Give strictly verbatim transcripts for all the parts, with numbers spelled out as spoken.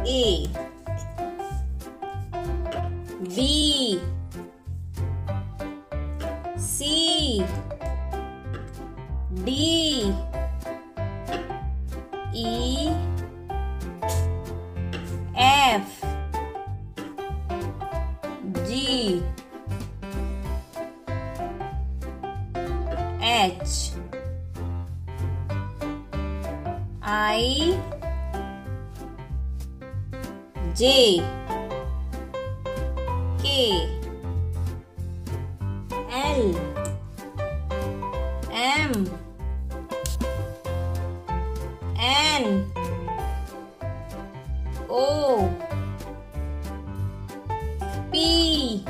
A, B, C, D, E, F, G, H, I, J, K, L, M, N, O, P,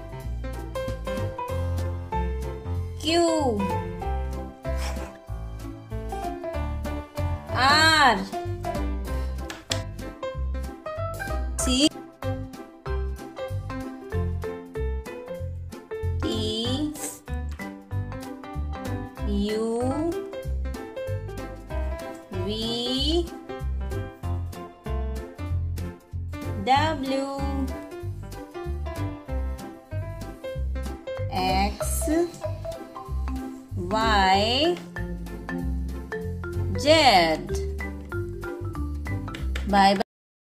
Q, R, C, T, U, V, W, X, Y, Z. Bye bye.